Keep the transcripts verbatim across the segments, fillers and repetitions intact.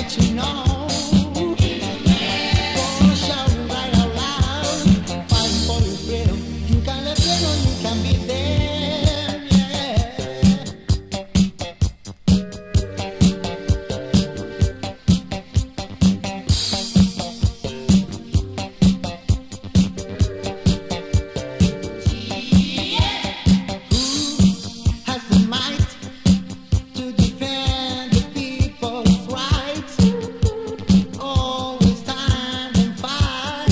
let you know. For shouting right out loud, fighting for your freedom. You can let freedom, you can be there. Yeah. Who has the might to defend the people's rights? Always stand and fight.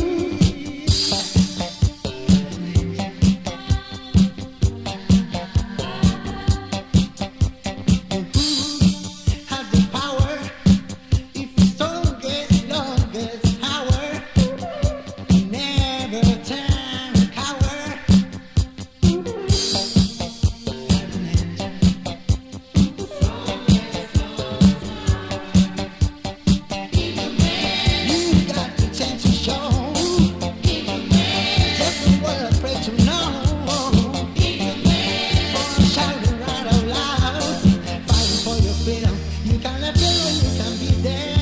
And who has the power if the strongest, longest power never turn a coward? You got the chance to show. Just the word afraid to know. For shouting right out loud, fighting for your freedom. You can let freedom, you can be there.